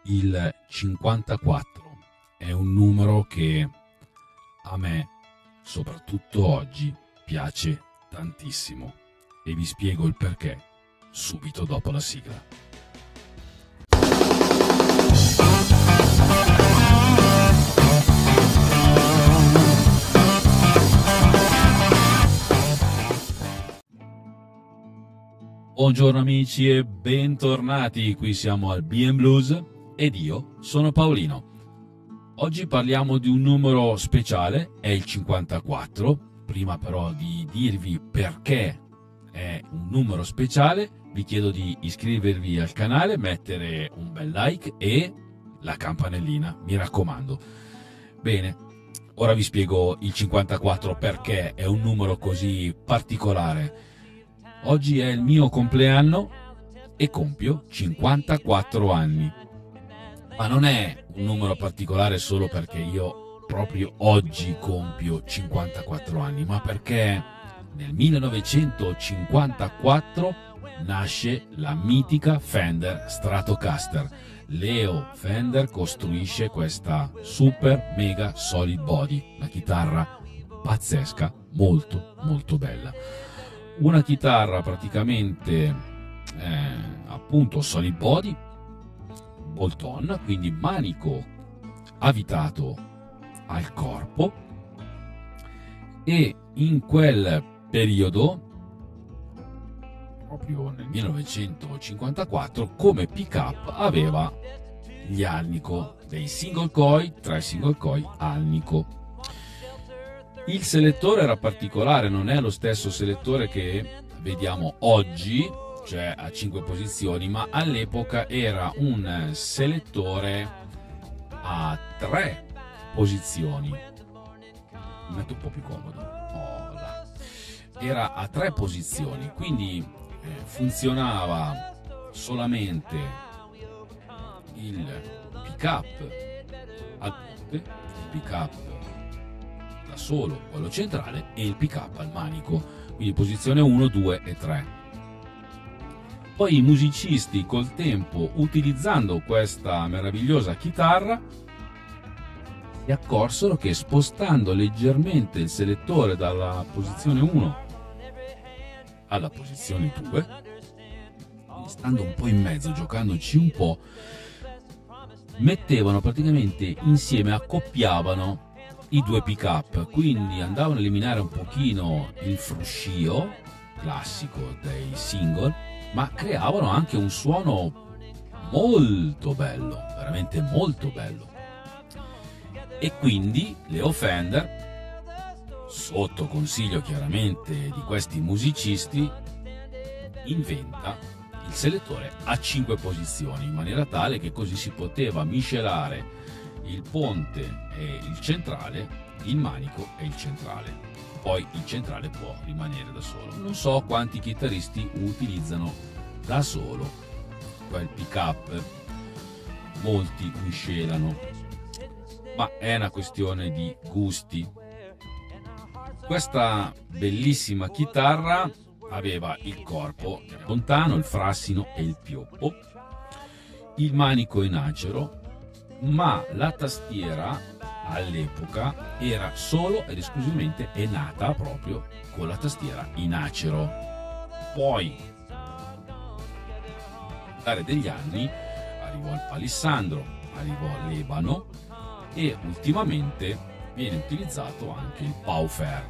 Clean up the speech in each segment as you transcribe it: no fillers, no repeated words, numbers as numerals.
Il 54 è un numero che a me, soprattutto oggi, piace tantissimo e vi spiego il perché subito dopo la sigla. Buongiorno amici e bentornati, qui siamo al B&B Blues ed io sono Paolino. Oggi parliamo di un numero speciale, è il 54. Prima però di dirvi perché è un numero speciale, vi chiedo di iscrivervi al canale, mettere un bel like e la campanellina, mi raccomando. Bene, ora vi spiego il 54 perché è un numero così particolare. Oggi è il mio compleanno e compio 54 anni. Ma non è un numero particolare solo perché io proprio oggi compio 54 anni, ma perché nel 1954 nasce la mitica Fender Stratocaster. Leo Fender costruisce questa super mega solid body, una chitarra pazzesca, molto molto bella. Una chitarra praticamente appunto solid body, bolt-on, quindi manico avvitato al corpo, e in quel periodo, proprio nel 1954, come pick-up aveva gli Alnico, dei single coil, 3 single coil Alnico. Il selettore era particolare, non è lo stesso selettore che vediamo oggi, cioè a 5 posizioni, ma all'epoca era un selettore a 3 posizioni. Mi metto un po' più comodo. Oh, là. Era a 3 posizioni, quindi funzionava solamente il pick-up al ponte, il pick-up da solo, quello centrale, e il pick-up al manico, quindi posizione 1, 2 e 3. Poi i musicisti col tempo, utilizzando questa meravigliosa chitarra, si accorsero che spostando leggermente il selettore dalla posizione 1 alla posizione 2, stando un po' in mezzo, giocandoci un po', mettevano praticamente insieme, accoppiavano i due pick-up, quindi andavano a eliminare un pochino il fruscio classico dei single, ma creavano anche un suono molto bello, veramente molto bello. E quindi Leo Fender, sotto consiglio chiaramente di questi musicisti, inventa il selettore a 5 posizioni, in maniera tale che così si poteva miscelare il ponte e il centrale, il manico e il centrale. Poi il centrale può rimanere da solo. Non so quanti chitarristi utilizzano da solo quel pick-up, molti miscelano, ma è una questione di gusti. Questa bellissima chitarra aveva il corpo lontano, il frassino e il pioppo, il manico in acero, ma la tastiera all'epoca era solo ed esclusivamente, è nata proprio con la tastiera in acero. Poi nel degli anni arrivò il palissandro, arrivò l'ebano e ultimamente viene utilizzato anche il pauferro.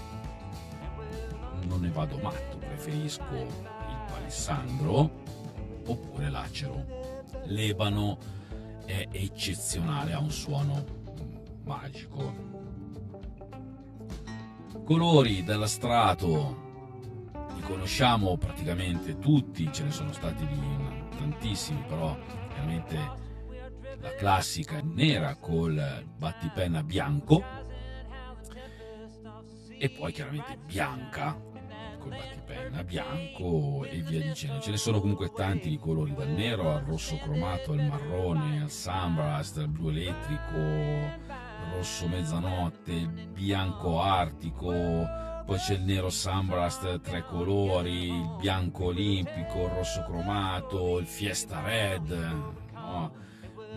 Non ne vado matto, preferisco il palissandro oppure l'acero. L'ebano è eccezionale, ha un suono magico. Colori della Strato li conosciamo praticamente tutti, ce ne sono stati tantissimi, però chiaramente la classica nera col battipenna bianco, e poi chiaramente bianca col battipenna bianco e via dicendo. Ce ne sono comunque tanti di colori, dal nero al rosso cromato, al marrone, al sunburst, al blu elettrico, rosso mezzanotte, il bianco artico, poi c'è il nero sunburst 3 colori, il bianco olimpico, il rosso cromato, il fiesta red, no?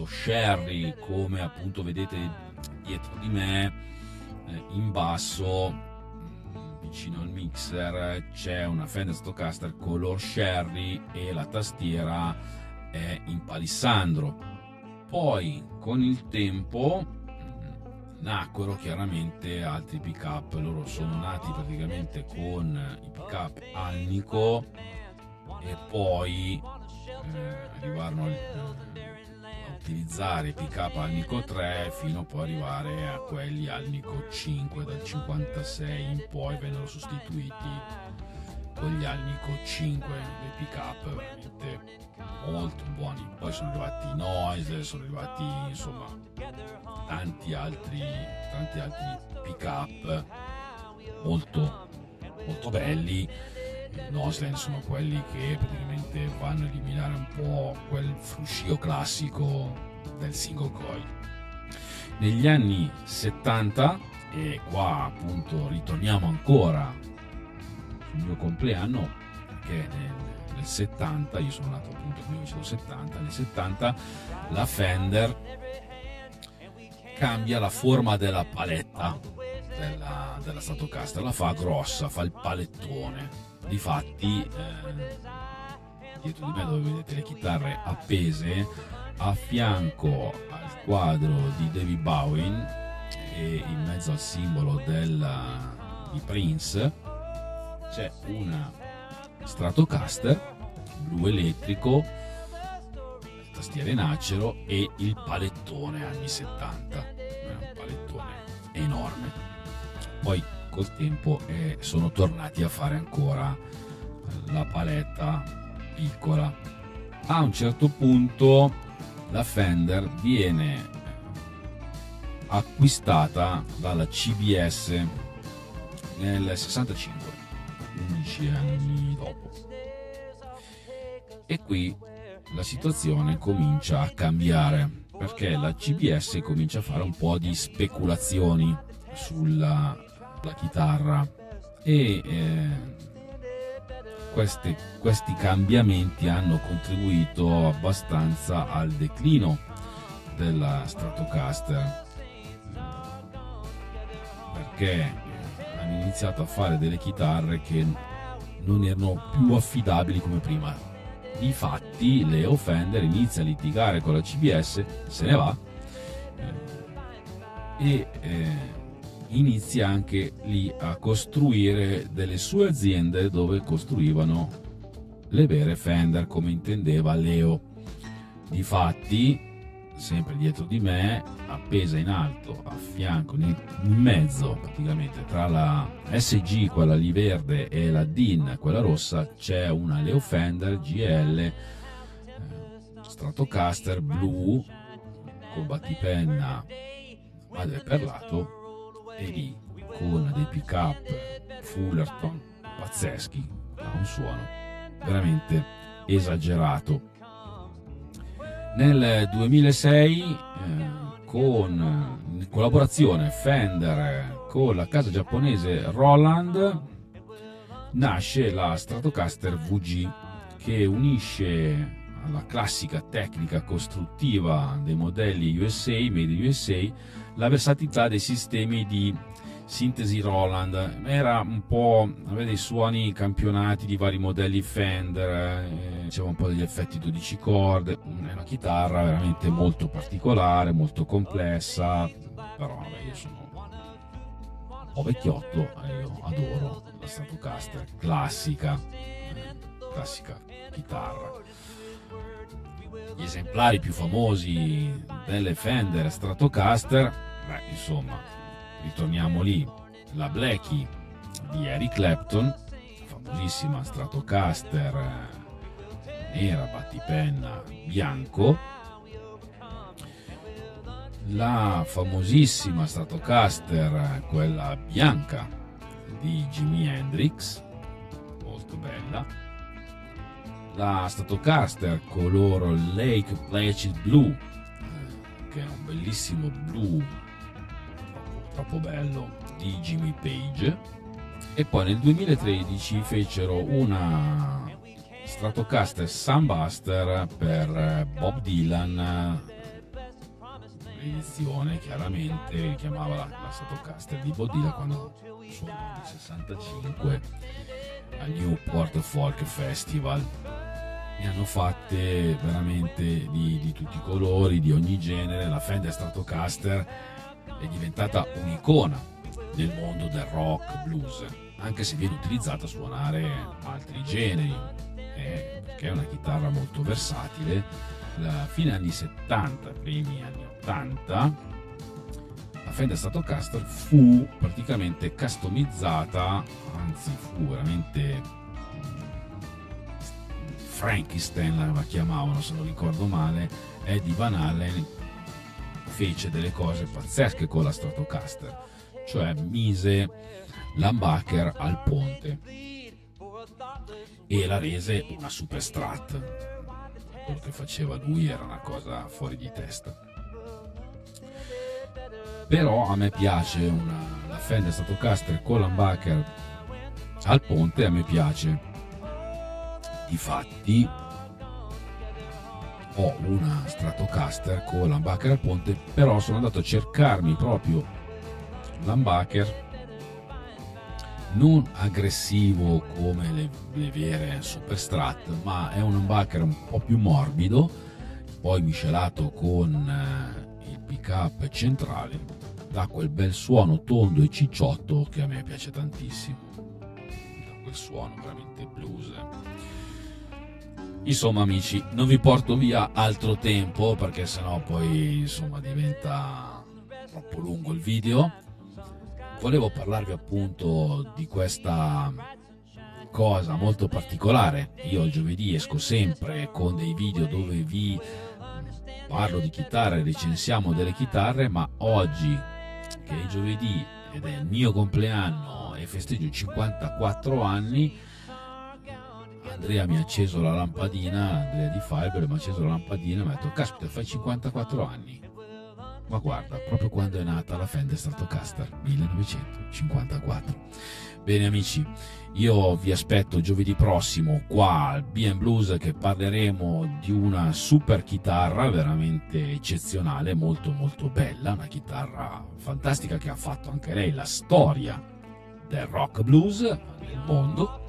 Sherry, come appunto vedete dietro di me, in basso vicino al mixer c'è una Fender Stratocaster color Sherry e la tastiera è in palissandro. Poi con il tempo nacquero chiaramente altri pick-up. Loro sono nati praticamente con i pick-up Alnico e poi arrivarono a utilizzare i pick-up Alnico 3 fino a poi arrivare a quelli Alnico 5. Dal 56 in poi vennero sostituiti con gli Alnico 5, dei pick-up veramente molto buoni. Poi sono arrivati i Noise, sono arrivati insomma tanti altri pick-up molto belli. I Noise sono quelli che praticamente vanno a eliminare un po' quel fruscio classico del single coil. Negli anni 70, e qua appunto ritorniamo ancora sul mio compleanno, perché nel 70, io sono nato appunto nel 1970, nel 70 la Fender cambia la forma della paletta della Stratocaster, la fa grossa, fa il palettone. Difatti dietro di me, dove vedete le chitarre appese, a fianco al quadro di David Bowie e in mezzo al simbolo di Prince c'è una Stratocaster blu elettrico, tastiere in acero e il palettone anni 70, è un palettone enorme. Poi col tempo sono tornati a fare ancora la paletta piccola. A un certo punto la Fender viene acquistata dalla CBS nel 65, 11 anni dopo, e qui la situazione comincia a cambiare, perché la CBS comincia a fare un po' di speculazioni sulla chitarra e questi cambiamenti hanno contribuito abbastanza al declino della Stratocaster, perché hanno iniziato a fare delle chitarre che non erano più affidabili come prima. Difatti Leo Fender inizia a litigare con la CBS, se ne va e inizia anche lì a costruire delle sue aziende dove costruivano le vere Fender come intendeva Leo. Difatti, sempre dietro di me, appesa in alto, a fianco, in mezzo praticamente tra la SG, quella lì verde, e la DIN, quella rossa, c'è una Leo Fender GL Stratocaster blu con battipenna madreperlato, e lì con dei pick up Fullerton pazzeschi, ha un suono veramente esagerato. Nel 2006 in collaborazione Fender con la casa giapponese Roland nasce la Stratocaster VG, che unisce alla classica tecnica costruttiva dei modelli USA, made in USA, la versatilità dei sistemi di sintesi Roland. Era un po', aveva dei suoni campionati di vari modelli Fender, c'era un po' degli effetti 12 corde, è una chitarra veramente molto particolare, molto complessa, però vabbè, io sono un po' vecchiotto, io adoro la Stratocaster classica chitarra. Gli esemplari più famosi delle Fender Stratocaster, insomma, ritorniamo lì, la Blackie di Eric Clapton, la famosissima Stratocaster nera, battipenna bianco, la famosissima Stratocaster, quella bianca di Jimi Hendrix, molto bella, la Stratocaster color Lake Placid Blue, che è un bellissimo blu troppo bello, di Jimmy Page, e poi nel 2013 fecero una Stratocaster Sunbuster per Bob Dylan l'edizione chiaramente chiamava la Stratocaster di Bob Dylan quando suonò nel 65 al Newport Folk Festival. Ne hanno fatte veramente di tutti i colori, di ogni genere. La Fender Stratocaster è diventata un'icona nel mondo del rock blues, anche se viene utilizzata a suonare altri generi, perché è una chitarra molto versatile. La fine anni 70, primi anni 80, la Fender Stratocaster fu praticamente customizzata, anzi fu veramente Frankenstein la chiamavano, se non ricordo male. Eddie Van Halen fece delle cose pazzesche con la Stratocaster, cioè mise l'humbucker al ponte e la rese una super strat. Quello che faceva lui era una cosa fuori di testa. Però a me piace la Fender Stratocaster con l'humbucker al ponte, a me piace. Difatti ho una Stratocaster con l'humbucker al ponte, però sono andato a cercarmi proprio l'humbucker non aggressivo come le vere super strat, ma è un humbucker un po' più morbido, poi miscelato con il pick up centrale, dà quel bel suono tondo e cicciotto che a me piace tantissimo, da quel suono veramente blues. Insomma amici, non vi porto via altro tempo perché sennò poi insomma diventa troppo lungo il video. Volevo parlarvi appunto di questa cosa molto particolare. Io il giovedì esco sempre con dei video dove vi parlo di chitarre, recensiamo delle chitarre, ma oggi che è giovedì ed è il mio compleanno e festeggio 54 anni, Andrea mi ha acceso la lampadina, Andrea di Fiber mi ha acceso la lampadina e mi ha detto: caspita, fai 54 anni. Ma guarda, proprio quando è nata la Fender Stratocaster, 1954. Bene amici, io vi aspetto giovedì prossimo qua al B&Blues, che parleremo di una super chitarra veramente eccezionale, molto molto bella, una chitarra fantastica che ha fatto anche lei la storia del rock blues nel mondo,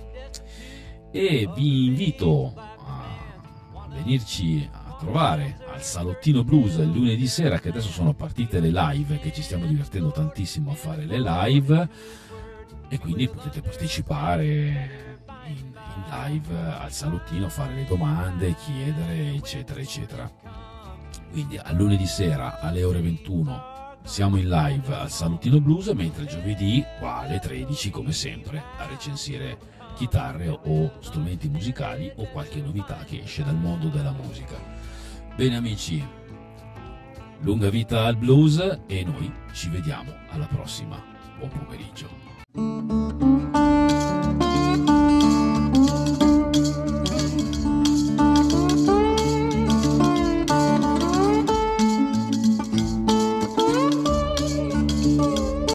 e vi invito a venirci a trovare al Salottino Blues il lunedì sera, che adesso sono partite le live, che ci stiamo divertendo tantissimo a fare le live, e quindi potete partecipare in live al salottino, fare le domande, chiedere eccetera eccetera. Quindi al lunedì sera alle ore 21 siamo in live al Salottino Blues, mentre giovedì qua alle 13 come sempre a recensire chitarre o strumenti musicali o qualche novità che esce dal mondo della musica. Bene amici, lunga vita al blues e noi ci vediamo alla prossima. Buon pomeriggio.